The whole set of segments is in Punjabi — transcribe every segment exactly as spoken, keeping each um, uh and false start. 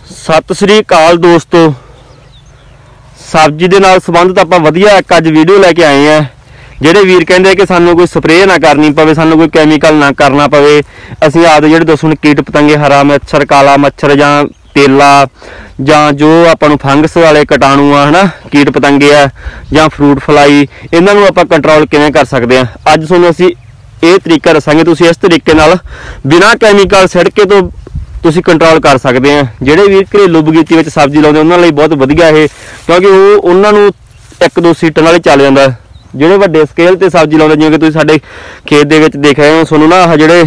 सत श्री अकाल दोस्तों, सब्जी दे नाल संबंधित आपां वधिया एक अज वीडियो लैके आए हैं। ਜਿਹੜੇ ਵੀਰ ਕਹਿੰਦੇ कि सानू कोई स्प्रे ना करनी पवे, सानू कोई कैमिकल ना करना पवे, ਅਸੀਂ ਆਪਦੇ ਜਿਹੜੇ ਦੁਸ਼ਮਣ कीट पतंगे हरा मच्छर, काला मच्छर ਜਾਂ तेला ਜਾਂ जो ਆਪਾਂ ਨੂੰ फंगस वाले कीटाणु आ है ना, कीट पतंगे आ ਜਾਂ फ्रूट फ्लाई, ਇਹਨਾਂ ਨੂੰ ਆਪਾਂ कंट्रोल किवें कर सकते हैं। ਅੱਜ ਤੁਹਾਨੂੰ ਅਸੀਂ ਇਹ ਤਰੀਕਾ ਦੱਸਾਂਗੇ। ਤੁਸੀਂ ਇਸ ਤਰੀਕੇ ਨਾਲ ਬਿਨਾਂ ਕੈਮੀਕਲ ਛਿੜਕੇ ਤੋਂ ਤੁਸੀਂ कंट्रोल कर सकते हैं। ਜਿਹੜੇ ਵੀਰ ਘਰੇਲੂ ਬਗੀਚੇ ਵਿੱਚ ਸਬਜ਼ੀ ਲਾਉਂਦੇ ਉਹਨਾਂ ਲਈ ਬਹੁਤ ਵਧੀਆ ਇਹ, ਕਿਉਂਕਿ ਉਹ ਉਹਨਾਂ ਨੂੰ ਇੱਕ ਦੋ ਸੀਟਾਂ ਨਾਲ ਹੀ ਚੱਲ ਜਾਂਦਾ। ਜਿਹੜੇ ਵੱਡੇ ਸਕੇਲ ਤੇ ਸਬਜ਼ੀ ਲਾਉਂਦੇ ਜਿਵੇਂ ਕਿ ਤੁਸੀਂ ਸਾਡੇ ਖੇਤ ਦੇ ਵਿੱਚ ਦੇਖ ਰਹੇ ਹੋ, ਤੁਹਾਨੂੰ ਨਾ ਆਹ ਜਿਹੜੇ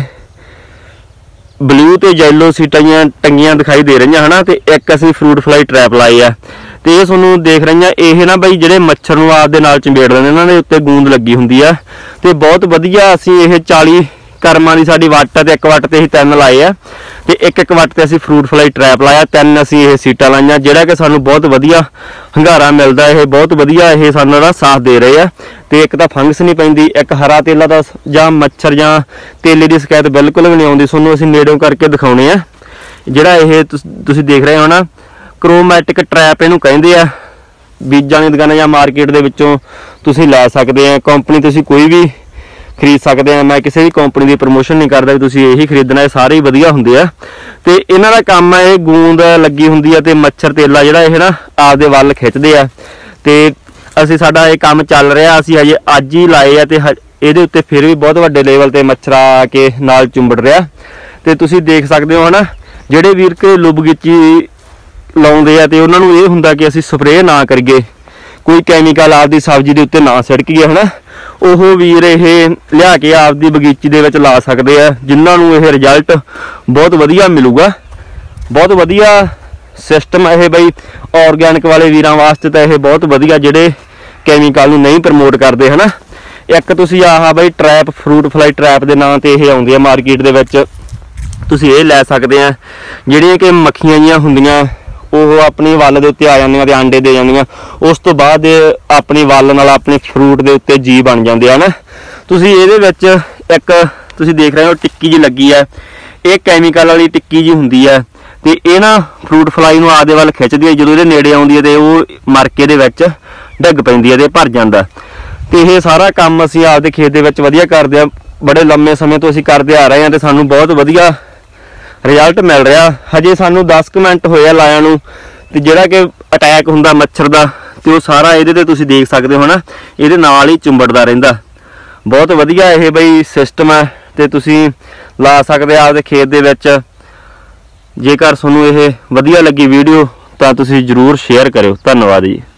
ਬਲੂ ਤੇ ਯੈਲੋ ਸੀਟਾਂ ਟੰਗੀਆਂ ਦਿਖਾਈ ਦੇ ਰਹੀਆਂ ਹਨਾ, ਤੇ ਇੱਕ ਅਸੀਂ ਫਰੂਟ ਫਲਾਈ ਟਰੈਪ ਲਾਈ ਆ, ਤੇ ਇਹ ਤੁਹਾਨੂੰ ਦੇਖ ਰਹੀਆਂ ਇਹ ਨਾ ਬਈ ਜਿਹੜੇ ਮੱਛਰ ਨੂੰ ਆਪ ਦੇ ਨਾਲ ਚੰਬੇੜ ਲੈਂਦੇ, ਇਹਨਾਂ ਦੇ ਉੱਤੇ ਗੂੰਦ ਲੱਗੀ ਹੁੰਦੀ ਆ। ਤੇ ਬਹੁਤ ਵਧੀਆ ਅਸੀਂ ਇਹ ਚਾਲੀ ਕਰਮਾਂ ਦੀ ਸਾਡੀ ਵੱਟ ਤੇ ਇੱਕ ਵੱਟ ਤੇ ਅਸੀਂ ਤਿੰਨ ਲਾਏ ਆ, ਤੇ ਇੱਕ ਇੱਕ ਵੱਟ ਤੇ ਅਸੀਂ ਫਰੂਟ ਫਲਾਈ ਟਰੈਪ ਲਾਇਆ, ਤਿੰਨ ਅਸੀਂ ਇਹ ਸੀਟਾਂ ਲਾਈਆਂ, ਜਿਹੜਾ ਕਿ ਸਾਨੂੰ ਬਹੁਤ ਵਧੀਆ ਹੰਗਾਰਾ ਮਿਲਦਾ। ਇਹ ਬਹੁਤ ਵਧੀਆ ਇਹ ਸਾਨੂੰ ਨਾ ਸਾਥ ਦੇ ਰਹੇ ਆ। ਤੇ ਇੱਕ ਤਾਂ ਫੰਗਸ ਨਹੀਂ ਪੈਂਦੀ, ਇੱਕ ਹਰਾ ਤੇਲਾ ਦਾ ਜਾਂ ਮੱਛਰ ਜਾਂ ਤੇਲੇ ਦੀ ਸ਼ਿਕਾਇਤ ਬਿਲਕੁਲ ਵੀ ਨਹੀਂ ਆਉਂਦੀ। ਤੁਹਾਨੂੰ ਅਸੀਂ ਨੇੜੋਂ ਕਰਕੇ ਦਿਖਾਉਣੇ ਆ। ਜਿਹੜਾ ਇਹ ਤੁਸੀਂ ਦੇਖ ਰਹੇ ਹੋ ਨਾ, ਕਰੋਮੈਟਿਕ ਟਰੈਪ ਇਹਨੂੰ ਕਹਿੰਦੇ ਆ। ਬੀਜਾਂ ਦੀ ਦੁਕਾਨਾਂ ਜਾਂ ਮਾਰਕੀਟ ਦੇ ਵਿੱਚੋਂ ਤੁਸੀਂ ਲੈ ਸਕਦੇ ਆ। ਕੰਪਨੀ ਤੁਸੀਂ ਕੋਈ ਵੀ ਖਰੀਦ ਸਕਦੇ ਆ। ਮੈਂ ਕਿਸੇ ਵੀ ਕੰਪਨੀ ਦੀ ਪ੍ਰਮੋਸ਼ਨ ਨਹੀਂ ਕਰਦਾ ਵੀ ਤੁਸੀਂ ਇਹੀ ਖਰੀਦਣਾ, ਇਹ ਸਾਰੇ ਹੀ ਵਧੀਆ ਹੁੰਦੇ ਆ। ਤੇ ਇਹਨਾਂ ਦਾ ਕੰਮ ਹੈ, ਇਹ ਗੂੰਦ ਲੱਗੀ ਹੁੰਦੀ ਆ ਤੇ ਮੱਛਰ ਤੇਲਾ ਜਿਹੜਾ ਇਹ ਨਾ ਆਪਦੇ ਵੱਲ ਖਿੱਚਦੇ ਆ। ਤੇ ਅਸੀਂ ਸਾਡਾ ਇਹ ਕੰਮ ਚੱਲ ਰਿਹਾ, ਅਸੀਂ ਹਜੇ ਅੱਜ ਹੀ ਲਾਏ ਆ, ਤੇ ਇਹਦੇ ਉੱਤੇ ਫਿਰ ਵੀ ਬਹੁਤ ਵੱਡੇ ਲੈਵਲ ਤੇ ਮੱਛਰ ਆ ਕੇ ਨਾਲ ਚੁੰਬੜ ਰਿਹਾ। ਤੇ ਤੁਸੀਂ ਦੇਖ ਸਕਦੇ ਹੋ ਹਨਾ, ਜਿਹੜੇ ਵੀਰ ਘਰੇਲੂ ਬਗੀਚੀ ਲਾਉਂਦੇ ਆ ਤੇ ਉਹਨਾਂ ਨੂੰ ਇਹ ਹੁੰਦਾ ਕਿ ਅਸੀਂ ਸਪਰੇਅ ਨਾ ਕਰੀਏ, ਕੋਈ ਕੈਮੀਕਲ ਆਪਦੀ ਸਬਜ਼ੀ ਦੇ ਉੱਤੇ ਨਾ ਛਿੜਕੀਏ ਹਨਾ, ਉਹ ਵੀਰ ਇਹ ਲਿਆ ਕੇ ਆਪਦੀ ਬਗੀਚੀ ਦੇ ਵਿੱਚ ਲਾ ਸਕਦੇ ਆ, ਜਿਨ੍ਹਾਂ ਨੂੰ ਇਹ ਰਿਜ਼ਲਟ ਬਹੁਤ ਵਧੀਆ ਮਿਲੂਗਾ। ਬਹੁਤ ਵਧੀਆ ਸਿਸਟਮ ਇਹ ਬਈ ਆਰਗੈਨਿਕ ਵਾਲੇ ਵੀਰਾਂ ਵਾਸਤੇ ਤਾਂ ਇਹ ਬਹੁਤ ਵਧੀਆ, ਜਿਹੜੇ ਕੈਮੀਕਲ ਨੂੰ ਨਹੀਂ ਪ੍ਰਮੋਟ ਕਰਦੇ ਹਨਾ। ਇੱਕ ਤੁਸੀਂ ਆਹ ਬਈ ਟਰੈਪ ਫਰੂਟ ਫਲਾਈ ਟਰੈਪ ਦੇ ਨਾਂ ਤੇ ਇਹ ਆਉਂਦੀ ਆ ਮਾਰਕੀਟ ਦੇ ਵਿੱਚ, ਤੁਸੀਂ ਇਹ ਲੈ ਸਕਦੇ ਆ। ਜਿਹੜੀਆਂ ਕਿ ਮੱਖੀਆਂ ਜੀਆਂ ਹੁੰਦੀਆਂ ਉਹ ਆਪਣੀ ਵੱਲ ਦੇ ਉੱਤੇ ਆ ਜਾਂਦੀਆਂ ਤੇ ਆਂਡੇ ਦੇ ਜਾਂਦੀਆਂ, ਉਸ ਤੋਂ ਬਾਅਦ ਆਪਣੀ ਵੱਲ ਨਾਲ ਆਪਣੇ ਫਰੂਟ ਦੇ ਉੱਤੇ ਜੀ ਬਣ ਜਾਂਦੇ ਹਨ। ਤੁਸੀਂ ਇਹਦੇ ਵਿੱਚ ਇੱਕ ਤੁਸੀਂ ਦੇਖ ਰਹੇ ਹੋ ਟਿੱਕੀ ਜੀ ਲੱਗੀ ਹੈ, ਇਹ ਕੈਮੀਕਲ ਵਾਲੀ ਟਿੱਕੀ ਜੀ ਹੁੰਦੀ ਹੈ, ਤੇ ਇਹ ਨਾ ਫਰੂਟ ਫਲਾਈ ਨੂੰ ਆਪਦੇ ਵੱਲ ਖਿੱਚਦੀ ਹੈ। ਜਦੋਂ ਇਹਦੇ ਨੇੜੇ ਆਉਂਦੀ ਹੈ ਤੇ ਉਹ ਮਰ ਕੇ ਦੇ ਵਿੱਚ ਡਿੱਗ ਪੈਂਦੀ ਹੈ ਤੇ ਭਰ ਜਾਂਦਾ। ਤੇ ਇਹ ਸਾਰਾ ਕੰਮ ਅਸੀਂ ਆਪਦੇ ਖੇਤ ਦੇ ਵਿੱਚ ਵਧੀਆ ਕਰਦੇ ਹਾਂ, ਬੜੇ ਲੰਮੇ ਸਮੇਂ ਤੋਂ ਅਸੀਂ ਕਰਦੇ ਆ ਰਹੇ ਹਾਂ, ਤੇ ਸਾਨੂੰ ਬਹੁਤ ਵਧੀਆ ਰਿਜ਼ਲਟ ਮਿਲ ਰਿਹਾ। ਹਜੇ ਸਾਨੂੰ ਦਸ ਕੁ ਮਿੰਟ ਹੋਏ ਆ ਲਾਇਆ ਨੂੰ, ਤੇ ਜਿਹੜਾ ਕਿ ਅਟੈਕ ਹੁੰਦਾ ਮੱਛਰ ਦਾ ਤੇ ਉਹ ਸਾਰਾ ਇਹਦੇ ਤੇ ਤੁਸੀਂ ਦੇਖ ਸਕਦੇ ਹੋ ਨਾ, ਇਹਦੇ ਨਾਲ ਹੀ ਚੁੰਬੜਦਾ ਰਹਿੰਦਾ। ਬਹੁਤ ਵਧੀਆ ਇਹ ਬਈ ਸਿਸਟਮ ਹੈ, ਤੇ ਤੁਸੀਂ ਲਾ ਸਕਦੇ ਆ ਆਪਦੇ ਖੇਤ ਦੇ ਵਿੱਚ। ਜੇਕਰ ਤੁਹਾਨੂੰ ਇਹ ਵਧੀਆ ਲੱਗੀ ਵੀਡੀਓ ਤਾਂ ਤੁਸੀਂ ਜ਼ਰੂਰ ਸ਼ੇਅਰ ਕਰਿਓ। ਧੰਨਵਾਦ ਜੀ।